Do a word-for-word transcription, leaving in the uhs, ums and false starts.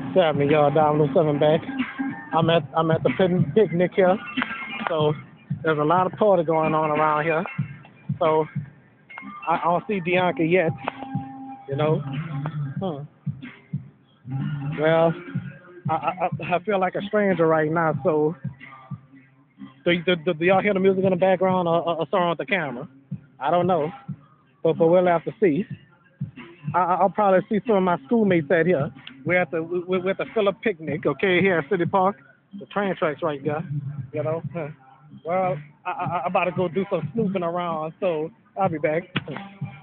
Seven y'all down seven back. I'm at I'm at the pin- picnic here. So there's a lot of party going on around here. So I, I don't see Bianca yet. You know. Huh. Well, I, I I feel like a stranger right now. So do, do, do, do y'all hear the music in the background or, or, or something with the camera? I don't know. But but we'll have to see. I, I'll probably see some of my schoolmates out here. We're at the we're, we're at the Phillip picnic, okay, here at City Park. The train tracks right there, you know. Well, I, I, I'm about to go do some snooping around, so I'll be back.